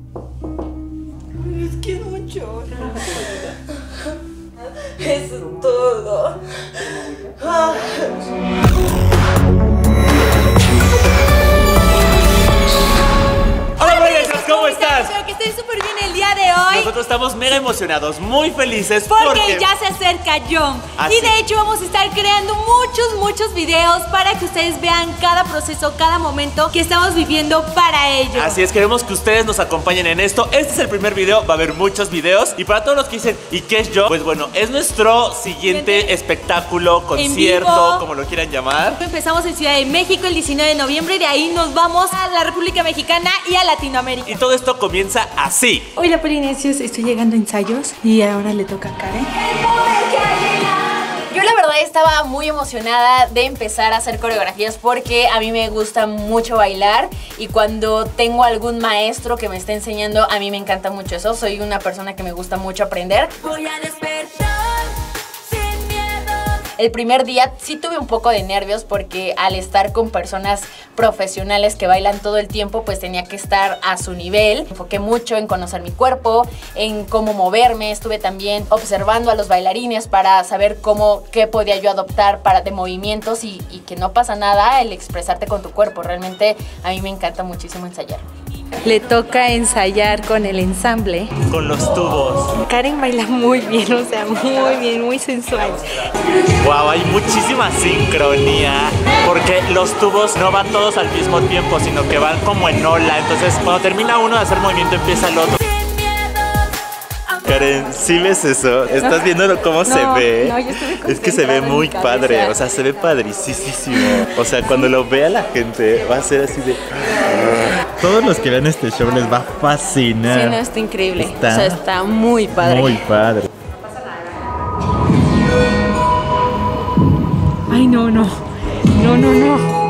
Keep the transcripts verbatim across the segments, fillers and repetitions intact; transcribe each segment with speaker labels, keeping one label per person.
Speaker 1: Es que es mucho. Eso es todo. Ah.
Speaker 2: Hola, Hola ¿cómo estás?
Speaker 1: Espero que estés súper bien el día de hoy.
Speaker 2: Nosotros estamos mega emocionados, muy felices
Speaker 1: porque,
Speaker 2: porque
Speaker 1: ya se acerca Jump.
Speaker 2: Así.
Speaker 1: Y de hecho vamos a estar creando muchos, muchos videos para que ustedes vean cada proceso, cada momento que estamos viviendo para ello.
Speaker 2: Así es, queremos que ustedes nos acompañen en esto. Este es el primer video, va a haber muchos videos. Y para todos los que dicen, ¿y qué es Jump? Pues bueno, es nuestro siguiente ¿Siente? espectáculo, concierto, como lo quieran llamar.
Speaker 1: Empezamos en Ciudad de México el diecinueve de noviembre y de ahí nos vamos a la República Mexicana y a Latinoamérica.
Speaker 2: Y todo esto comienza así.
Speaker 1: Hola, Polinesios, estoy llegando a ensayos y ahora le toca a Karen.
Speaker 3: Yo la verdad estaba muy emocionada de empezar a hacer coreografías porque a mí me gusta mucho bailar y cuando tengo algún maestro que me esté enseñando, a mí me encanta mucho eso. Soy una persona que me gusta mucho aprender.
Speaker 1: Voy a despertar.
Speaker 3: El primer día sí tuve un poco de nervios porque al estar con personas profesionales que bailan todo el tiempo, pues tenía que estar a su nivel. Me enfoqué mucho en conocer mi cuerpo, en cómo moverme. Estuve también observando a los bailarines para saber cómo, qué podía yo adoptar para de movimientos y, y que no pasa nada el expresarte con tu cuerpo. Realmente a mí me encanta muchísimo ensayar.
Speaker 1: Le toca ensayar con el ensamble.
Speaker 2: Con los tubos.
Speaker 1: Karen baila muy bien, o sea, muy bien, muy sensual.
Speaker 2: Wow, hay muchísima sincronía porque los tubos no van todos al mismo tiempo, sino que van como en ola. Entonces, cuando termina uno de hacer movimiento, empieza el otro. Karen, ¿sí ves eso? ¿Estás no, viendo cómo no, se ve?
Speaker 1: No, yo estoy
Speaker 2: es que se ve muy padre, o sea, se ve padricísimo. O sea, cuando lo vea la gente, va a ser así de... Todos los que vean este show les va a fascinar.
Speaker 3: Sí, no, está increíble.
Speaker 2: Está
Speaker 3: o sea, está muy padre.
Speaker 2: Muy padre.
Speaker 1: Ay, no, no. No, no, no.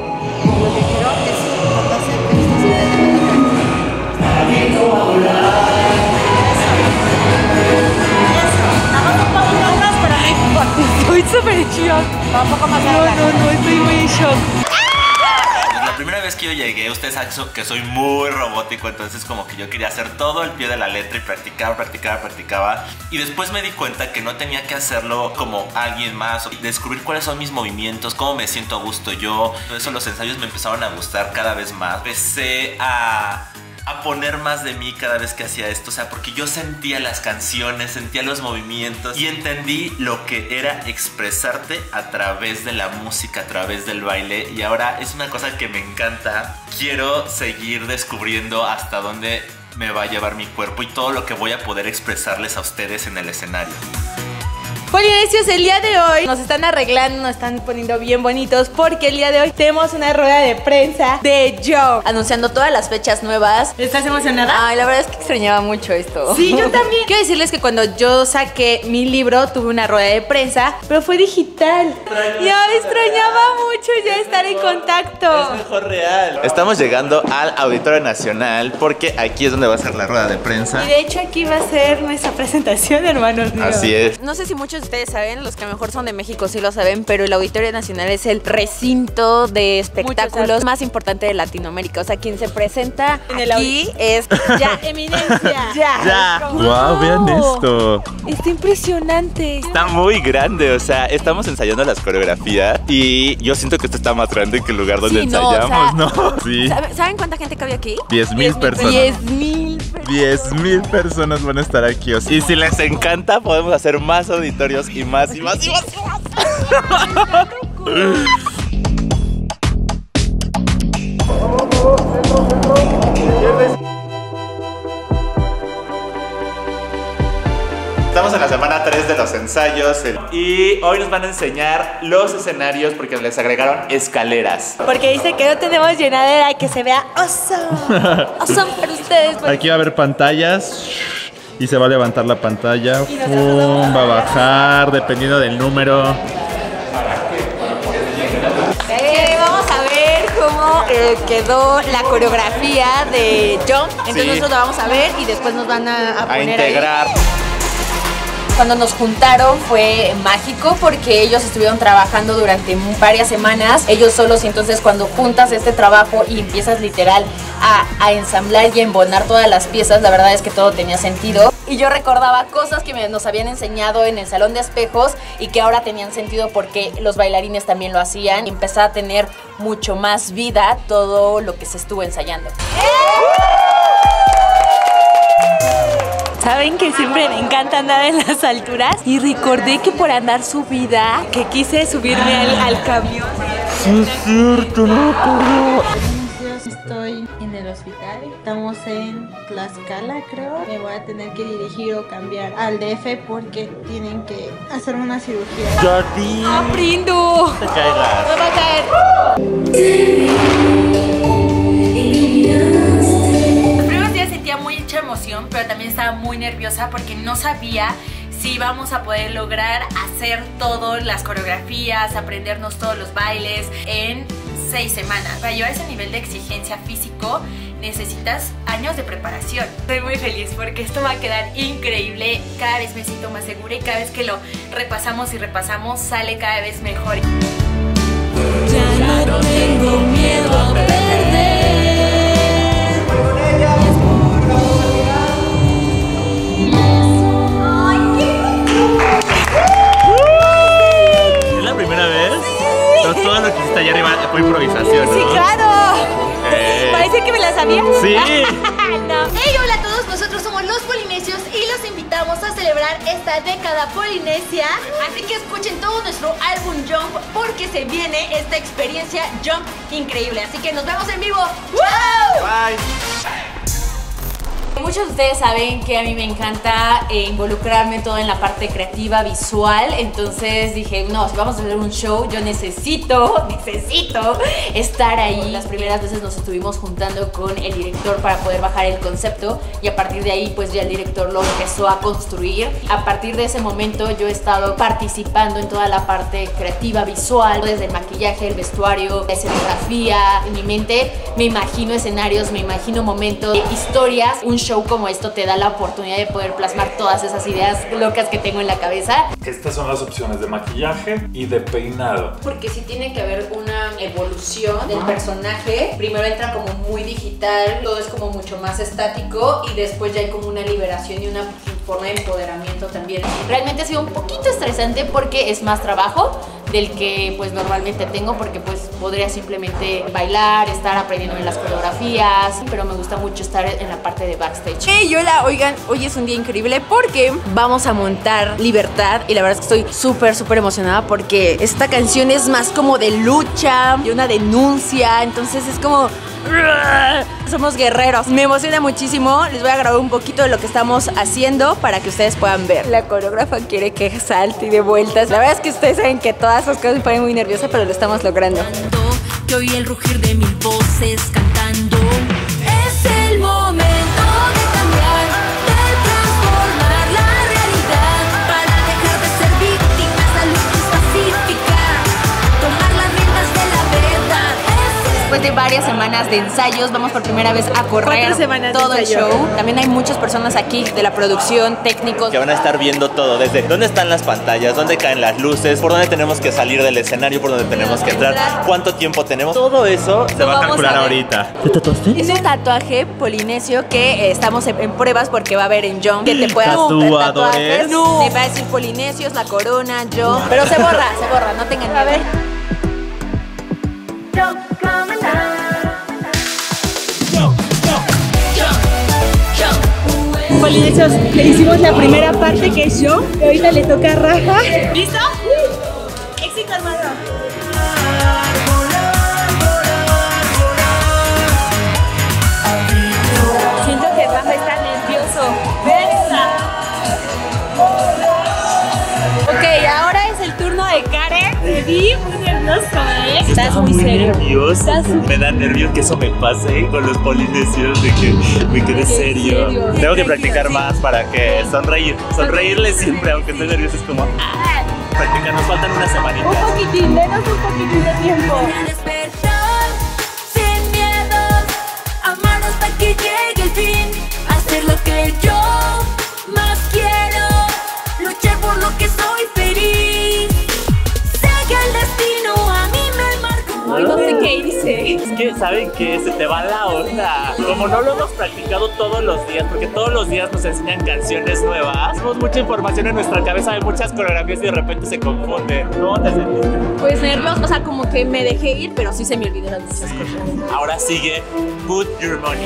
Speaker 1: Estoy súper en shock.
Speaker 3: Un poco más
Speaker 1: no, no, no, estoy muy en shock.
Speaker 2: La primera vez que yo llegué, ustedes saben que soy muy robótico, entonces como que yo quería hacer todo al pie de la letra y practicaba, practicaba, practicaba. Y después me di cuenta que no tenía que hacerlo como alguien más, descubrir cuáles son mis movimientos, cómo me siento a gusto yo. Por eso los ensayos me empezaron a gustar cada vez más. Empecé a... a poner más de mí cada vez que hacía esto, o sea, porque yo sentía las canciones, sentía los movimientos y entendí lo que era expresarte a través de la música, a través del baile, y ahora es una cosa que me encanta. Quiero seguir descubriendo hasta dónde me va a llevar mi cuerpo y todo lo que voy a poder expresarles a ustedes en el escenario.
Speaker 1: Polinesios, el día de hoy nos están arreglando, nos están poniendo bien bonitos porque el día de hoy tenemos una rueda de prensa de Jump,
Speaker 3: anunciando todas las fechas nuevas.
Speaker 1: ¿Estás emocionada?
Speaker 3: Ay, la verdad es que extrañaba mucho esto.
Speaker 1: Sí, yo también. Quiero decirles que cuando yo saqué mi libro tuve una rueda de prensa, pero fue digital. Ya me extrañaba mucho ya estar en contacto.
Speaker 2: Es mejor real. Estamos llegando al Auditorio Nacional porque aquí es donde va a ser la rueda de prensa.
Speaker 1: Y de hecho aquí va a ser nuestra presentación, hermanos míos.
Speaker 2: Así es.
Speaker 3: No sé si muchos ustedes saben, los que mejor son de México sí lo saben, pero el Auditorio Nacional es el recinto de espectáculos más importante de Latinoamérica. O sea, quien se presenta en el aquí es
Speaker 1: ya, eminencia.
Speaker 3: Ya.
Speaker 2: Ya. Wow, vean esto.
Speaker 1: Está impresionante.
Speaker 2: Está muy grande, o sea, estamos ensayando las coreografías y yo siento que esto está más grande que el lugar donde
Speaker 3: sí, no,
Speaker 2: ensayamos,
Speaker 3: o sea,
Speaker 2: ¿no? Sí.
Speaker 3: ¿Saben cuánta gente cabe aquí?
Speaker 2: diez mil personas.
Speaker 1: diez mil personas.
Speaker 2: diez mil personas van a estar aquí. Y si les encanta, podemos hacer más auditorios y más y más y más y más. Estamos en la semana tres de los ensayos y hoy nos van a enseñar los escenarios porque les agregaron escaleras.
Speaker 1: Porque dice que no tenemos llenadera y que se vea awesome. Awesome para ustedes. Porque...
Speaker 4: Aquí va a haber pantallas y se va a levantar la pantalla. Pum, va a bajar dependiendo del número.
Speaker 3: Eh, vamos a ver cómo eh, quedó la coreografía de Jump. Entonces
Speaker 2: sí.
Speaker 3: nosotros la vamos a ver y después nos van a, a poner
Speaker 2: a integrar.
Speaker 3: ahí. Cuando nos juntaron fue mágico porque ellos estuvieron trabajando durante varias semanas, ellos solos, y entonces cuando juntas este trabajo y empiezas literal a, a ensamblar y a embonar todas las piezas, la verdad es que todo tenía sentido. Y yo recordaba cosas que me, nos habían enseñado en el salón de espejos y que ahora tenían sentido porque los bailarines también lo hacían, y empezaba a tener mucho más vida todo lo que se estuvo ensayando.
Speaker 1: Saben que siempre me encanta andar en las alturas y recordé que por andar subida, que quise subirme al, al camión.
Speaker 4: Sí, es cierto, no me acuerdo.
Speaker 5: Estoy en el hospital, estamos en Tlaxcala, creo. Me voy a tener que dirigir o cambiar al D F porque tienen que hacerme una cirugía.
Speaker 4: Jordi.
Speaker 1: ¡Aprindo!
Speaker 4: Te caigas.
Speaker 1: ¡Me va a caer!
Speaker 6: Los primeros días sentía mucha emoción, pero también estaba muy nerviosa porque no sabía si íbamos a poder lograr hacer todas las coreografías, aprendernos todos los bailes en seis semanas. Para llevar ese nivel de exigencia físico necesitas años de preparación. Estoy muy feliz porque esto va a quedar increíble. Cada vez me siento más segura y cada vez que lo repasamos y repasamos sale cada vez mejor.
Speaker 1: Ya no tengo miedo a perder.
Speaker 4: ¿Es la primera vez? Pero todo lo que hiciste allá arriba fue improvisación, ¿no?
Speaker 1: ¡Sí, claro!
Speaker 4: Eh.
Speaker 1: Parece que me la sabía.
Speaker 4: Sí.
Speaker 1: No.
Speaker 7: Hey, hola a todos, nosotros somos los Polinesios y los invitamos a celebrar esta década polinesia. Así que escuchen todo nuestro álbum Jump porque se viene esta experiencia Jump increíble. Así que nos vemos en vivo. ¡Wow!
Speaker 4: Bye.
Speaker 3: Muchos de ustedes saben que a mí me encanta eh, involucrarme todo en la parte creativa, visual. Entonces dije, no, si vamos a hacer un show, yo necesito, necesito estar ahí. Las primeras veces nos estuvimos juntando con el director para poder bajar el concepto y a partir de ahí pues ya el director lo empezó a construir. A partir de ese momento yo he estado participando en toda la parte creativa, visual, desde el maquillaje, el vestuario, la escenografía. En mi mente me imagino escenarios, me imagino momentos, historias. Un show como esto te da la oportunidad de poder plasmar todas esas ideas locas que tengo en la cabeza.
Speaker 8: Estas son las opciones de maquillaje y de peinado.
Speaker 3: Porque sí tiene que haber una evolución del personaje. Primero entra como muy digital, todo es como mucho más estático y después ya hay como una liberación y una forma de empoderamiento también. Realmente ha sido un poquito estresante porque es más trabajo del que pues normalmente tengo, porque pues podría simplemente bailar, estar aprendiendo en las coreografías, pero me gusta mucho estar en la parte de backstage.
Speaker 1: Hey, hola, oigan, hoy es un día increíble porque vamos a montar Libertad y la verdad es que estoy súper, súper emocionada porque esta canción es más como de lucha, de una denuncia, entonces es como... somos guerreros. Me emociona muchísimo. Les voy a grabar un poquito de lo que estamos haciendo para que ustedes puedan ver. La coreógrafa quiere que salte y de vueltas. La verdad es que ustedes saben que todas esas cosas me ponen muy nerviosa, pero lo estamos logrando.
Speaker 9: Que oí el rugir de mil voces cantando. Es el momento de cambiar, de transformar la realidad, para dejar de ser víctimas, la luz es pacífica, tomar las riendas de la verdad.
Speaker 3: Después de varias semanas de ensayos, vamos por primera vez a correr todo el show. También hay muchas personas aquí de la producción, técnicos,
Speaker 2: que van a estar viendo todo, desde dónde están las pantallas, dónde caen las luces, por dónde tenemos que salir del escenario, por dónde tenemos que entrar, cuánto tiempo tenemos. Todo eso
Speaker 4: Se va a calcular ahorita. ¿Te tatuaste?
Speaker 1: Es un tatuaje polinesio que eh, estamos en, en pruebas porque va a haber en Jump que te puedas
Speaker 4: ¿Tatuadores?
Speaker 1: tatuajes. No. Te va a decir polinesios, la corona, Jump. Pero se borra, se borra, no tengan miedo. A ver. Polinesios, le hicimos la primera parte que es yo, y ahorita le toca a Rafa. ¿Listo? Éxito, hermano. Siento que Rafa está nervioso. Ok, ahora es el turno de Karen. Te vi muy nervioso, ¿eh? Estás muy serio.
Speaker 2: nervioso.
Speaker 1: Estás muy-
Speaker 2: Me da nervios que eso me pase con los polinesios, de que me quede serio.
Speaker 1: serio?
Speaker 2: Tengo que practicar más para que sonreír. Sonreírle siempre, aunque esté nervioso, es como... ah, practicar, nos faltan unas semanitas.
Speaker 1: Un poquitín, denos un poquitín de tiempo.
Speaker 9: A despertar sin miedos, amar hasta que llegue el fin, hacer lo que yo más quiero, luchar.
Speaker 10: que, ¿saben qué? Se te va la onda. Como no lo hemos practicado todos los días, porque todos los días nos enseñan canciones nuevas, tenemos mucha información en nuestra cabeza de muchas coreografías y de repente se confunde. ¿Cómo te sentiste?
Speaker 3: Pues nervioso, o sea, como que me dejé ir, pero sí se me olvidaron muchas
Speaker 10: Sí.
Speaker 3: cosas.
Speaker 10: Ahora sigue Put Your Money.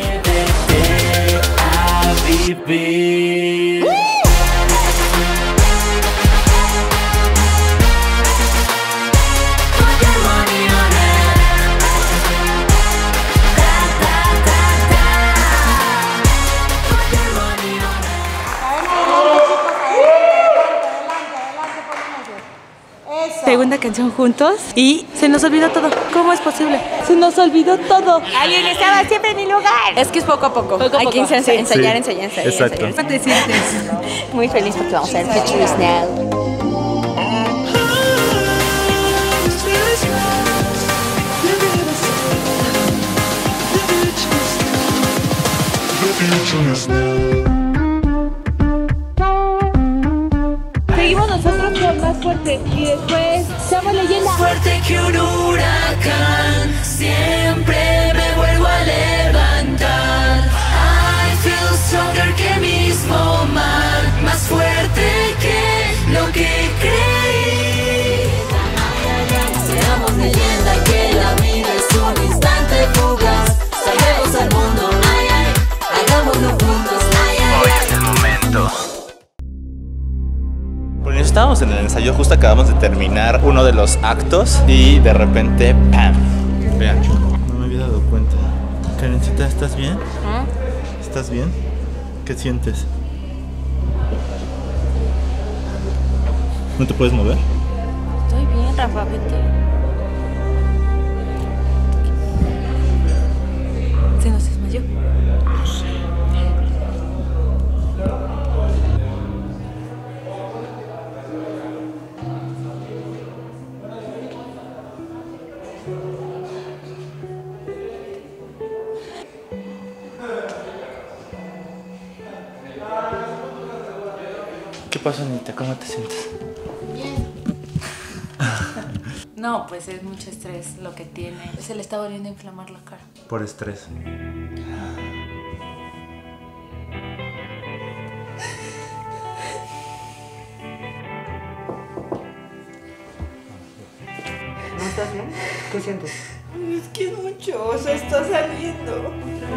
Speaker 5: Segunda canción juntos y se nos olvidó todo. ¿Cómo es posible? Se nos olvidó todo. Alguien estaba siempre en mi lugar.
Speaker 1: Es que es poco a poco.
Speaker 3: Poco a
Speaker 1: Hay
Speaker 3: poco.
Speaker 1: que ensayar,
Speaker 4: Sí.
Speaker 1: ensayar, ensayar, ensayar.
Speaker 4: Exacto.
Speaker 1: ensayar.
Speaker 5: ¿Cómo te sientes?
Speaker 1: Muy feliz porque vamos a ver Features Now.
Speaker 5: Seguimos nosotros con Más Fuerte y después Somos Leyenda.
Speaker 9: Fuerte que un huracán, siempre me vuelvo a levantar. I feel stronger que mismo mar, más fuerte que lo que creí. Seamos leyenda, que la vida es un instante fugaz. Salvemos al mundo, ay, ay, hagámoslo juntos, ay, ay,
Speaker 2: Hoy
Speaker 9: ay.
Speaker 2: es el momento. Bueno, estábamos en el ensayo, justo acabamos de terminar uno de los actos y de repente, ¡pam! Vean.
Speaker 4: No me había dado cuenta. Karencita, ¿estás bien? ¿Estás bien? ¿Qué sientes? ¿No te puedes mover?
Speaker 1: Estoy bien, Rafa, vete. Se nos desmayó.
Speaker 2: ¿Qué pasa, Anita? ¿Cómo te sientes?
Speaker 6: No, pues es mucho estrés lo que tiene. Se le está volviendo a inflamar la cara.
Speaker 4: Por estrés.
Speaker 11: ¿No estás bien? ¿Qué sientes?
Speaker 5: Es que es mucho, o sea, está saliendo.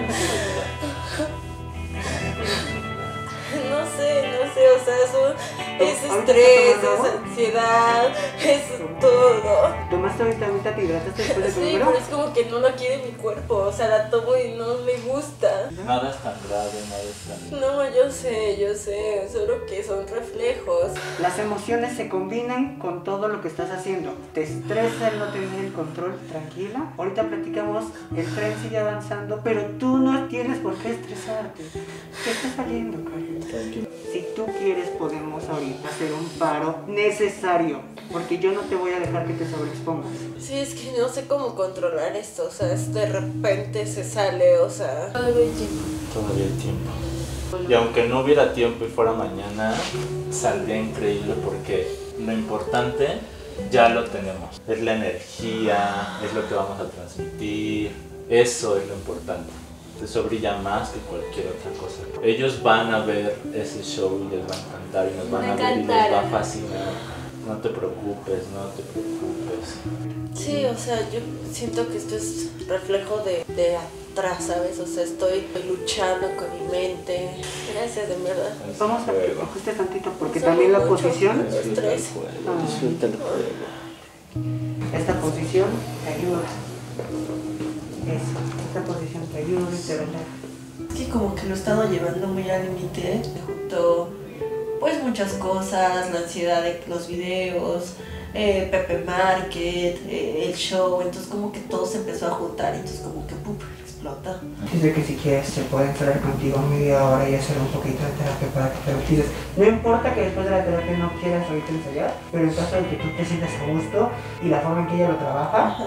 Speaker 5: No sé, no sé, o sea, eso es estrés, es ansiedad, es todo.
Speaker 11: ¿Tomaste ahorita ahorita te hidrataste después de tu
Speaker 5: Sí,
Speaker 11: número?
Speaker 5: pero es como que no lo quiere mi cuerpo, o sea, la tomo y no me gusta.
Speaker 10: Nada es tan grave, nada es tan...
Speaker 5: No, yo sé, yo sé, solo que son reflejos.
Speaker 11: Las emociones se combinan con todo lo que estás haciendo. Te estresa el no tener el control, tranquila. Ahorita platicamos, el tren sigue avanzando, pero tú no tienes por qué estresarte. ¿Qué está saliendo, Karen? Si tú quieres, podemos ahorita hacer un paro necesario, porque yo no te voy a dejar que te sobreexpongas.
Speaker 5: Sí, es que no sé cómo controlar esto, o sea, es de repente se sale, o sea... Todavía hay tiempo.
Speaker 10: Todavía hay tiempo. Y aunque no hubiera tiempo y fuera mañana, saldría increíble porque lo importante ya lo tenemos. Es la energía, es lo que vamos a transmitir, eso es lo importante. Eso brilla más que cualquier otra cosa. Ellos van a ver ese show y les va a encantar y nos van a ver y les va a fascinar. No te preocupes, no te preocupes.
Speaker 5: Sí, o sea, yo siento que esto es reflejo de, de atrás, ¿sabes? O sea, estoy luchando con mi mente. Gracias, de verdad.
Speaker 11: Vamos a que ajuste tantito, porque también la posición...
Speaker 5: Estrés.
Speaker 10: Disfruta el juego.
Speaker 11: Esta posición te ayuda. Eso, esta posición te ayuda y te relaja.
Speaker 5: Es que como que lo he estado llevando muy al límite. Junto, pues muchas cosas, la ansiedad de los videos, eh, Pepe Market, eh, el show, entonces como que todo se empezó a juntar y entonces como que ¡pum! Explota.
Speaker 11: Dice que si quieres se puede entrar contigo media hora y hacer un poquito de terapia para que te olvides. No importa que después de la terapia no quieras ahorita ensayar, pero en caso de que tú te sientas a gusto y la forma en que ella lo trabaja, te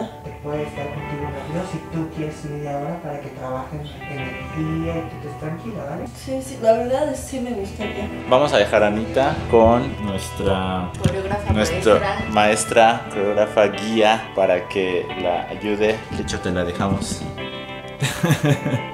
Speaker 11: puede estar contigo nervioso si tú quieres media hora para que trabajen energía y tú estés tranquila, ¿vale?
Speaker 5: Sí, sí, la verdad es sí me gustaría.
Speaker 10: Vamos a dejar a Anita con nuestra
Speaker 3: Coreógrafa
Speaker 10: nuestra
Speaker 3: maestra.
Speaker 10: maestra, coreógrafa guía para que la ayude. De hecho, te la dejamos.